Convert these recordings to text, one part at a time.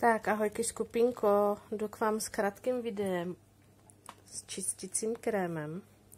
Tak, ahojky skupinko, jdu k vám s krátkým videem s čistícím krémem.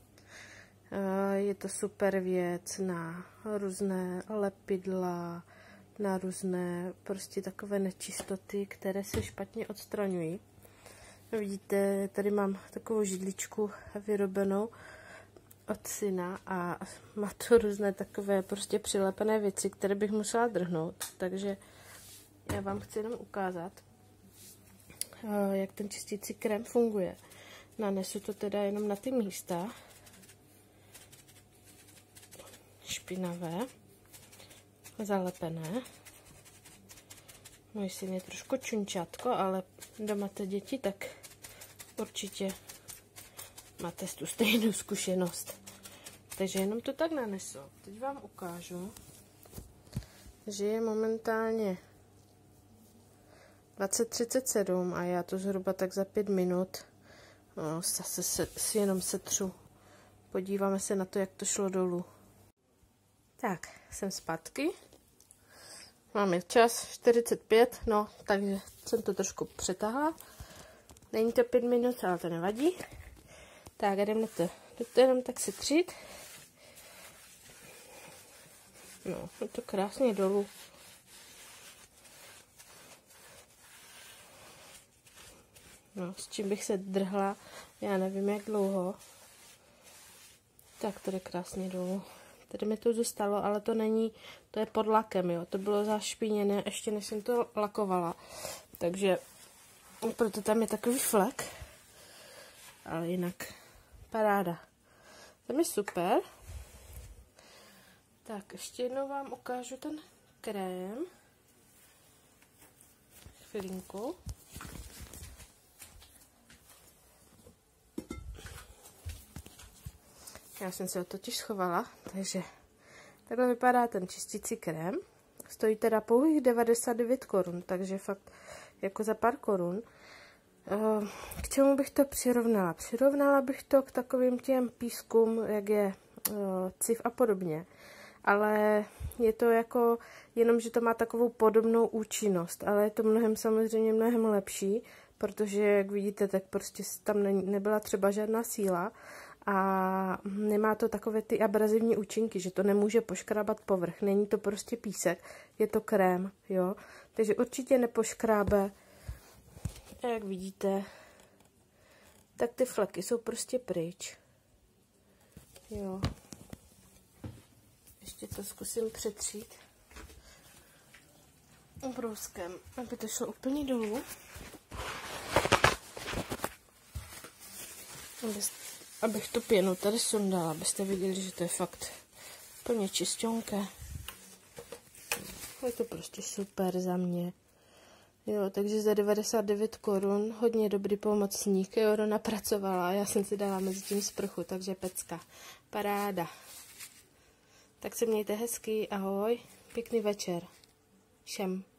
Je to super věc na různé lepidla, na různé prostě takové nečistoty, které se špatně odstraňují. Vidíte, tady mám takovou židličku vyrobenou od syna a má to různé takové prostě přilepené věci, které bych musela drhnout, takže já vám chci jenom ukázat, jak ten čistící krém funguje. Nanesu to teda jenom na ty místa špinavé, zalepené. Můj syn je trošku čunčátko, ale kdo máte děti, tak určitě máte tu stejnou zkušenost. Takže jenom to tak nanesu. Teď vám ukážu, že je momentálně 20:37 a já to zhruba tak za 5 minut zase si jenom setřu. Podíváme se na to, jak to šlo dolů. Tak, jsem zpátky. Máme čas 45, no, takže jsem to trošku přetáhla. Není to 5 minut, ale to nevadí. Tak, jdeme na to. Jdu to jenom tak setřít. No, je to krásně dolů. No, s čím bych se drhla, já nevím jak dlouho. Tak, to jde krásně dolů. Tady mi to zůstalo, ale to není, to je pod lakem, jo. To bylo zašpiněné, ještě než jsem to lakovala. Takže proto tam je takový flek. Ale jinak paráda. To je super. Tak, ještě jednou vám ukážu ten krém. Chvilinku. Já jsem se ho totiž schovala, takže takhle vypadá ten čistící krém. Stojí teda pouhých 99 korun, takže fakt jako za pár korun. K čemu bych to přirovnala? Přirovnala bych to k takovým těm pískům, jak je cif a podobně. Ale je to jako, jenom že to má takovou podobnou účinnost, ale je to samozřejmě mnohem lepší, protože jak vidíte, tak prostě tam nebyla třeba žádná síla a nemá to takové ty abrazivní účinky, že to nemůže poškrábat povrch. Není to prostě písek, je to krém, jo. Takže určitě nepoškrábe. A jak vidíte, tak ty fleky jsou prostě pryč. Jo. Ještě to zkusím přetřít ubrouskem, aby to šlo úplně dolů. Abych tu pěnu tady sundala, abyste viděli, že to je fakt plně čisťonké. Je to prostě super za mě. Jo, takže za 99 korun, hodně dobrý pomocník, jo, napracovala a já jsem si dala mezi tím sprchu, takže pecka. Paráda. Tak se mějte hezky, ahoj, pěkný večer všem.